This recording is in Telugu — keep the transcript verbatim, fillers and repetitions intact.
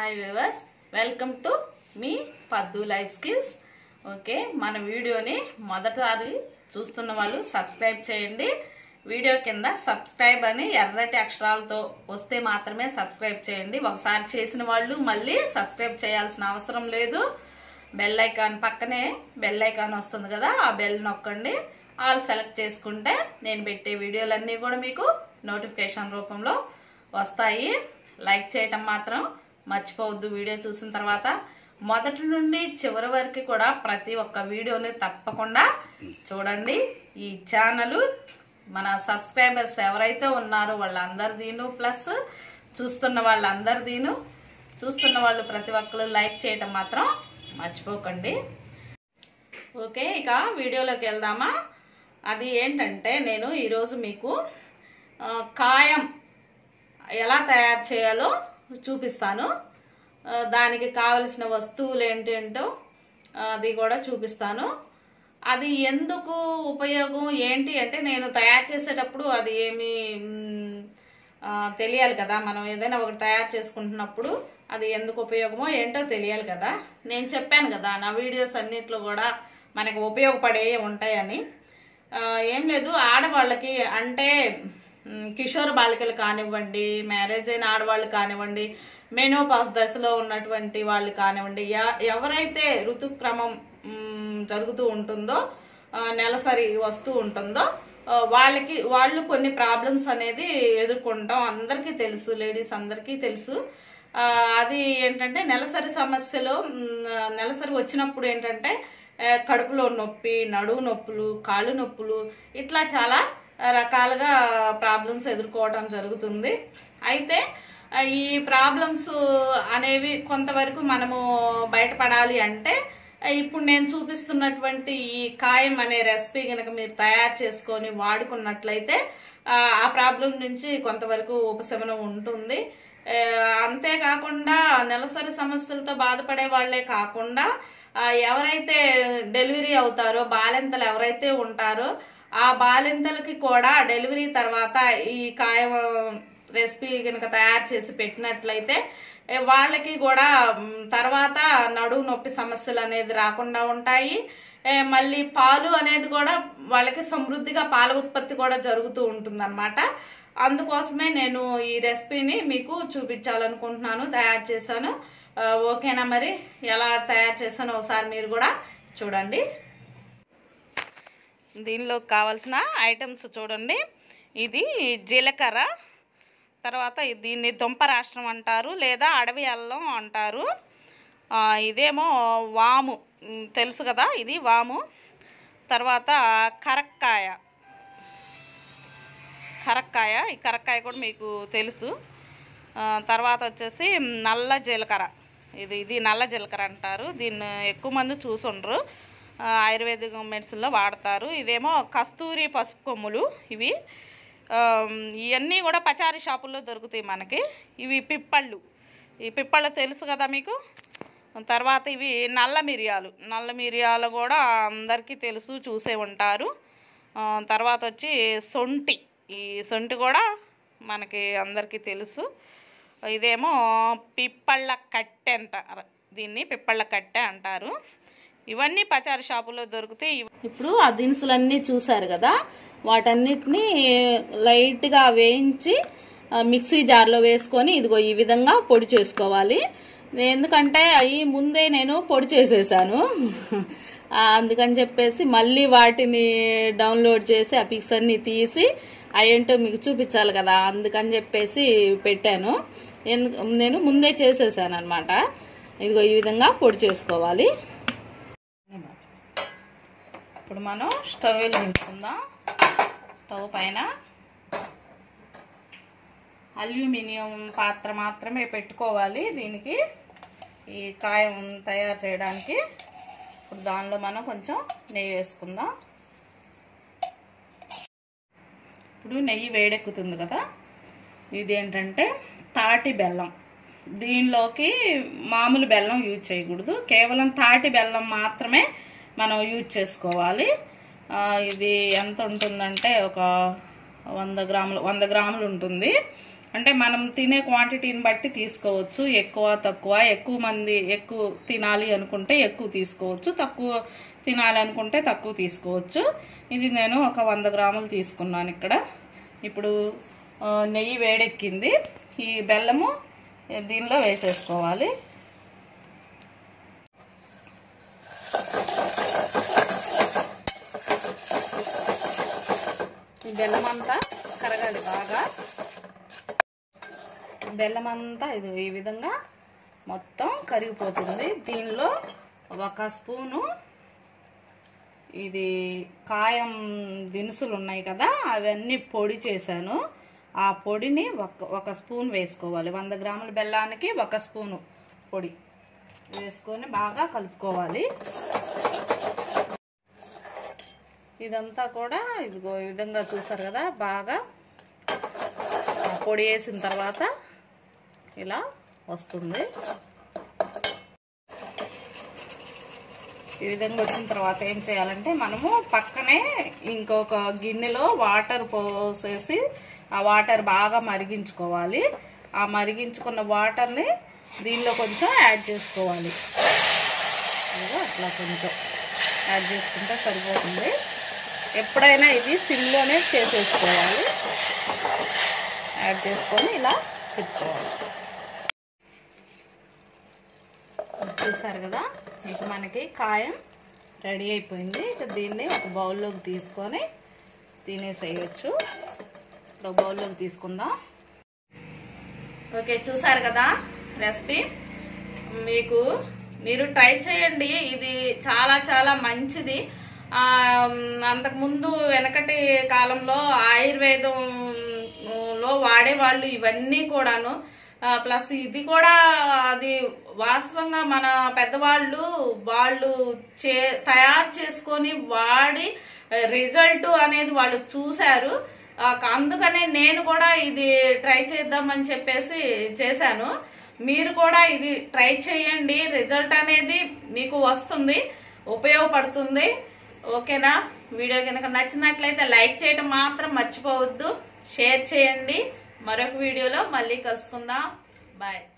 హాయ్ వ్యూవర్స్, వెల్కమ్ టు మీ పద్దు లైఫ్ స్కిల్స్. ఓకే, మన వీడియోని మొదటిసారి చూస్తున్న వాళ్ళు సబ్స్క్రైబ్ చేయండి. వీడియో కింద సబ్స్క్రైబ్ అని ఎర్రటి అక్షరాలతో వస్తే మాత్రమే సబ్స్క్రైబ్ చేయండి. ఒకసారి చేసిన వాళ్ళు మళ్ళీ సబ్స్క్రైబ్ చేయాల్సిన అవసరం లేదు. బెల్ ఐకాన్ పక్కనే బెల్ ఐకాన్ వస్తుంది కదా, ఆ బెల్ నొక్కండి. ఆల్ సెలెక్ట్ చేసుకుంటే నేను పెట్టే వీడియోలన్నీ కూడా మీకు నోటిఫికేషన్ రూపంలో వస్తాయి. లైక్ చేయటం మాత్రం మర్చిపోవద్దు. వీడియో చూసిన తర్వాత మొదటి నుండి చివరి వరకు కూడా ప్రతి ఒక్క వీడియోని తప్పకుండా చూడండి. ఈ ఛానల్ మన సబ్స్క్రైబర్స్ ఎవరైతే ఉన్నారో వాళ్ళందరిదీను, ప్లస్ చూస్తున్న వాళ్ళందరిదీను. చూస్తున్న వాళ్ళు ప్రతి ఒక్కరు లైక్ చేయటం మాత్రం మర్చిపోకండి. ఓకే, ఇక వీడియోలోకి వెళ్దామా. అది ఏంటంటే, నేను ఈరోజు మీకు కాయం ఎలా తయారు చేయాలో చూపిస్తాను. దానికి కావలసిన వస్తువులు ఏంటేంటో అది కూడా చూపిస్తాను. అది ఎందుకు ఉపయోగం ఏంటి అంటే, నేను తయారు చేసేటప్పుడు అది ఏమి తెలియాలి కదా. మనం ఏదైనా ఒకటి తయారు చేసుకుంటున్నప్పుడు అది ఎందుకు ఉపయోగమో ఏంటో తెలియాలి కదా. నేను చెప్పాను కదా, నా వీడియోస్ అన్నిట్లో కూడా మనకు ఉపయోగపడే ఉంటాయని. ఏం లేదు, ఆడవాళ్ళకి అంటే కిషోర్ బాలికలు కానివ్వండి, మ్యారేజ్ అయిన ఆడవాళ్ళు కానివ్వండి, మెనోపాస్ దశలో ఉన్నటువంటి వాళ్ళు కానివ్వండి, ఎవరైతే ఋతుక్రమం జరుగుతూ ఉంటుందో, నెలసరి వస్తూ ఉంటుందో వాళ్ళకి వాళ్ళు కొన్ని ప్రాబ్లమ్స్ అనేది ఎదుర్కొంటాం. అందరికీ తెలుసు, లేడీస్ అందరికీ తెలుసు. అది ఏంటంటే, నెలసరి సమస్యలు నెలసరి వచ్చినప్పుడు ఏంటంటే కడుపులో నొప్పి, నడువు నొప్పులు, కాళ్ళు నొప్పులు, ఇట్లా చాలా రకాలుగా ప్రాబ్లమ్స్ ఎదుర్కోవడం జరుగుతుంది. అయితే ఈ ప్రాబ్లమ్స్ అనేవి కొంతవరకు మనము బయటపడాలి అంటే, ఇప్పుడు నేను చూపిస్తున్నటువంటి ఈ కాయం అనే రెసిపీ కనుక మీరు తయారు చేసుకొని వాడుకున్నట్లయితే ఆ ప్రాబ్లం నుంచి కొంతవరకు ఉపశమనం ఉంటుంది. అంతేకాకుండా నెలసరి సమస్యలతో బాధపడే వాళ్లే కాకుండా ఎవరైతే డెలివరీ అవుతారో, బాలింతలు ఎవరైతే ఉంటారో ఆ బాలింతలకి కూడా డెలివరీ తర్వాత ఈ కాయం రెసిపీ కనుక తయారు చేసి పెట్టినట్లయితే వాళ్ళకి కూడా తర్వాత నడువు నొప్పి సమస్యలు అనేది రాకుండా ఉంటాయి. మళ్ళీ పాలు అనేది కూడా వాళ్ళకి సమృద్ధిగా పాల ఉత్పత్తి కూడా జరుగుతూ ఉంటుంది అన్నమాట. అందుకోసమే నేను ఈ రెసిపీని మీకు చూపించాలనుకుంటున్నాను, తయారు చేశాను. ఓకేనా, మరి ఎలా తయారు చేశానో ఒకసారి మీరు కూడా చూడండి. దీనిలో కావాల్సిన ఐటమ్స్ చూడండి. ఇది జీలకర్ర, తర్వాత దీన్ని దుంప రాష్ట్రం అంటారు, లేదా అడవి అల్లం అంటారు. ఇదేమో వాము, తెలుసు కదా, ఇది వాము. తర్వాత కరక్కాయ, కరక్కాయ ఈ కరక్కాయ కూడా మీకు తెలుసు. తర్వాత వచ్చేసి నల్ల జీలకర్ర, ఇది ఇది నల్ల జీలకర్ర అంటారు. దీన్ని ఎక్కువ మంది చూసుండ్రు, ఆయుర్వేదిక్ మెడిసిన్లో వాడతారు. ఇదేమో కస్తూరి పసుపు కొమ్ములు. ఇవి ఇవన్నీ కూడా పచారీ షాపుల్లో దొరుకుతాయి మనకి. ఇవి పిప్పళ్ళు, ఈ పిప్పళ్ళు తెలుసు కదా మీకు. తర్వాత ఇవి నల్ల మిరియాలు, నల్ల మిరియాలు కూడా అందరికీ తెలుసు, చూసే ఉంటారు. తర్వాత వచ్చి సొంటి, ఈ సొంటి కూడా మనకి అందరికీ తెలుసు. ఇదేమో పిప్పళ్ళ కట్టె అంటారు, దీన్ని పిప్పళ్ళ కట్టె అంటారు. ఇవన్నీ పచారీ షాపులో దొరుకుతాయి. ఇప్పుడు ఆ దినుసులన్నీ చూసారు కదా, వాటన్నిటిని లైట్గా వేయించి మిక్సీ జార్లో వేసుకొని ఇదిగో ఈ విధంగా పొడి చేసుకోవాలి. ఎందుకంటే అవి ముందే నేను పొడి చేసేసాను, అందుకని చెప్పేసి మళ్ళీ వాటిని డౌన్లోడ్ చేసి ఆ పిక్స్ అన్ని తీసి అవేంటో మీకు చూపించాలి కదా, అందుకని చెప్పేసి పెట్టాను. నేను ముందే చేసేసాను అనమాట. ఇదిగో ఈ విధంగా పొడి చేసుకోవాలి. ఇప్పుడు మనం స్టవ్ వెలిగించుకుందాం. స్టవ్ పైన అల్యూమినియం పాత్ర మాత్రమే పెట్టుకోవాలి దీనికి, ఈ కాయం తయారు చేయడానికి. ఇప్పుడు దానిలో మనం కొంచెం నెయ్యి వేసుకుందాం. ఇప్పుడు నెయ్యి వేడెక్కుతుంది కదా, ఇదేంటంటే తాటి బెల్లం. దీనిలోకి మామూలు బెల్లం యూజ్ చేయకూడదు, కేవలం తాటి బెల్లం మాత్రమే మనం యూజ్ చేసుకోవాలి. ఇది ఎంత ఉంటుందంటే ఒక వంద గ్రాములు వంద గ్రాములు ఉంటుంది. అంటే మనం తినే క్వాంటిటీని బట్టి తీసుకోవచ్చు. ఎక్కువ తక్కువ, ఎక్కువ మంది ఎక్కువ తినాలి అనుకుంటే ఎక్కువ తీసుకోవచ్చు, తక్కువ తినాలి అనుకుంటే తక్కువ తీసుకోవచ్చు. ఇది నేను ఒక వంద గ్రాములు తీసుకున్నాను ఇక్కడ. ఇప్పుడు నెయ్యి వేడెక్కింది. ఈ బెల్లము దీనిలో వేసేసుకోవాలి. ఈ బెల్లం అంతా కరగాలి బాగా. బెల్లం అంతా ఇది ఈ విధంగా మొత్తం కరిగిపోతుంది. దీనిలో ఒక స్పూను ఇది కాయం దినుసులు ఉన్నాయి కదా, అవన్నీ పొడి చేశాను. ఆ పొడిని ఒక ఒక స్పూన్ వేసుకోవాలి. వంద గ్రాముల బెల్లానికి ఒక స్పూను పొడి వేసుకొని బాగా కలుపుకోవాలి. ఇదంతా కూడా ఇదిగో ఈ విధంగా చూసారు కదా, బాగా పొడి వేసిన తర్వాత ఇలా వస్తుంది. ఈ విధంగా వచ్చిన తర్వాత ఏం చేయాలంటే మనము పక్కనే ఇంకొక గిన్నెలో వాటర్ పోసేసి ఆ వాటర్ బాగా మరిగించుకోవాలి. ఆ మరిగించుకున్న వాటర్ని దీనిలో కొంచెం యాడ్ చేసుకోవాలి. అట్లా కొంచెం యాడ్ చేసుకుంటే సరిపోతుంది. ఎప్పుడైనా ఇది సిమ్లోనే చేసేసుకోవాలి. యాడ్ చేసుకొని ఇలా తిప్పుకోవాలి. చూసారు కదా, మీకు మనకి కాయం రెడీ అయిపోయింది. దీన్ని ఒక బౌల్లోకి తీసుకొని తినేసేయచ్చు. ఇప్పుడు బౌల్లోకి తీసుకుందాం. ఓకే, చూసారు కదా రెసిపీ. మీకు మీరు ట్రై చేయండి. ఇది చాలా చాలా మంచిది. అంతకుముందు వెనకటి కాలంలో ఆయుర్వేదంలో వాడేవాళ్ళు ఇవన్నీ కూడాను. ప్లస్ ఇది కూడా అది వాస్తవంగా మన పెద్దవాళ్ళు వాళ్ళు చే తయారు చేసుకొని వాడి రిజల్ట్ అనేది వాళ్ళు చూశారు. అందుకనే నేను కూడా ఇది ట్రై చేద్దామని చెప్పేసి చేశాను. మీరు కూడా ఇది ట్రై చేయండి. రిజల్ట్ అనేది మీకు వస్తుంది, ఉపయోగపడుతుంది. ఓకేనా? వీడియో కనుక నచ్చినట్లయితే లైక్ చేయడం మాత్రం మర్చిపోవద్దు. షేర్ చేయండి. మరొక వీడియోలో మళ్ళీ కలుసుకుందాం. బాయ్.